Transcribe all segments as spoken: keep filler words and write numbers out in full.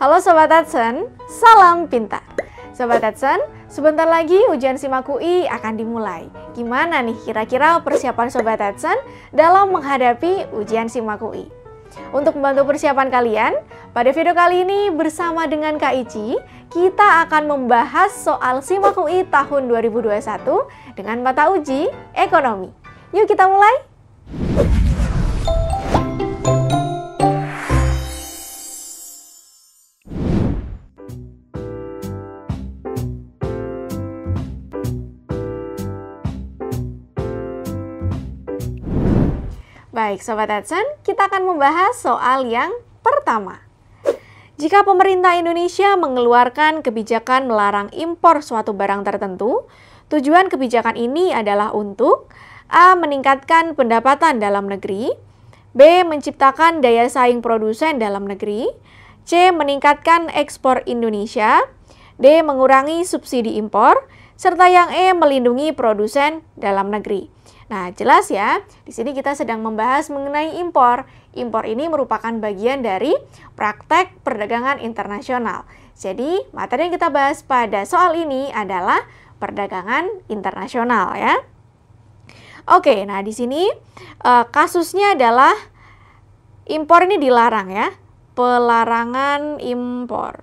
Halo Sobat Adsen, salam pintar. Sobat Adsen, sebentar lagi ujian SIMAK U I akan dimulai. Gimana nih kira-kira persiapan Sobat Adsen dalam menghadapi ujian SIMAK U I? Untuk membantu persiapan kalian, pada video kali ini bersama dengan Kak Ici, kita akan membahas soal SIMAK U I tahun dua ribu dua puluh satu dengan mata uji ekonomi. Yuk kita mulai! Baik Sobat Adsen, kita akan membahas soal yang pertama. Jika pemerintah Indonesia mengeluarkan kebijakan melarang impor suatu barang tertentu, tujuan kebijakan ini adalah untuk A. Meningkatkan pendapatan dalam negeri, B. Menciptakan daya saing produsen dalam negeri, C. Meningkatkan ekspor Indonesia, D. Mengurangi subsidi impor, serta yang E. Melindungi produsen dalam negeri. Nah, jelas ya, di sini kita sedang membahas mengenai impor. Impor ini merupakan bagian dari praktek perdagangan internasional. Jadi, materi yang kita bahas pada soal ini adalah perdagangan internasional ya. Oke, nah di sini uh, kasusnya adalah impor ini dilarang ya. Pelarangan impor.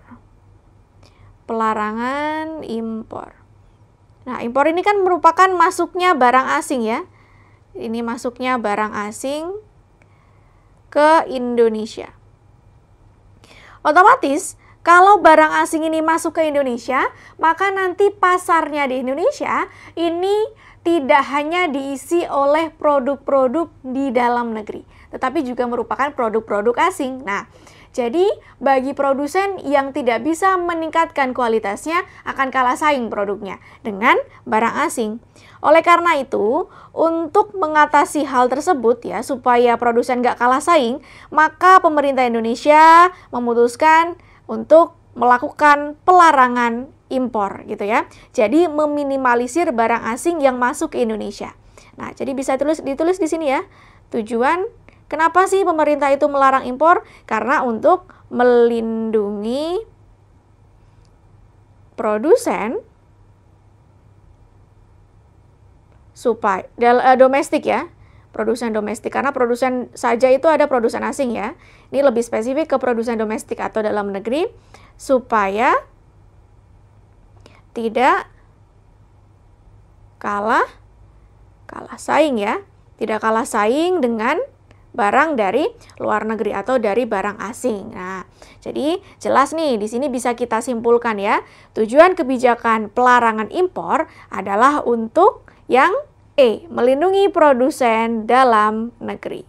Pelarangan impor. Nah, impor ini kan merupakan masuknya barang asing ya. Ini masuknya barang asing ke Indonesia. Otomatis, kalau barang asing ini masuk ke Indonesia, maka nanti pasarnya di Indonesia ini tidak hanya diisi oleh produk-produk di dalam negeri, tetapi juga merupakan produk-produk asing. Nah, jadi bagi produsen yang tidak bisa meningkatkan kualitasnya akan kalah saing produknya dengan barang asing. Oleh karena itu, untuk mengatasi hal tersebut ya, supaya produsen nggak kalah saing, maka pemerintah Indonesia memutuskan untuk melakukan pelarangan impor gitu ya. Jadi meminimalisir barang asing yang masuk ke Indonesia. Nah, jadi bisa tulis, ditulis di sini ya. Tujuan kenapa sih pemerintah itu melarang impor? Karena untuk melindungi produsen supaya uh, domestik ya, produsen domestik, karena produsen saja itu ada produsen asing ya. Ini lebih spesifik ke produsen domestik atau dalam negeri supaya tidak kalah kalah saing ya, tidak kalah saing dengan barang dari luar negeri atau dari barang asing. Nah, jadi jelas nih di sini bisa kita simpulkan ya, tujuan kebijakan pelarangan impor adalah untuk yang E, melindungi produsen dalam negeri.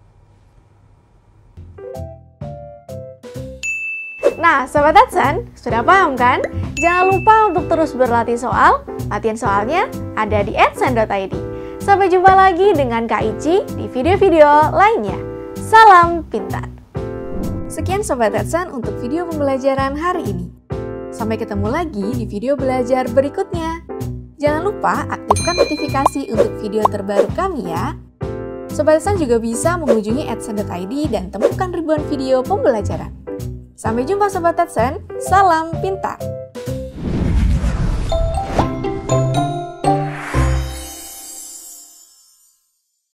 Nah, Sobat Adsen, sudah paham kan? Jangan lupa untuk terus berlatih soal. Latihan soalnya ada di adsen dot i d. Sampai jumpa lagi dengan Kak Ici di video-video lainnya. Salam pintar! Sekian Sobat Adsen untuk video pembelajaran hari ini. Sampai ketemu lagi di video belajar berikutnya. Jangan lupa aktifkan notifikasi untuk video terbaru kami ya. Sobat Adsen juga bisa mengunjungi adsen dot i d dan temukan ribuan video pembelajaran. Sampai jumpa Sobat Adsen, salam pintar!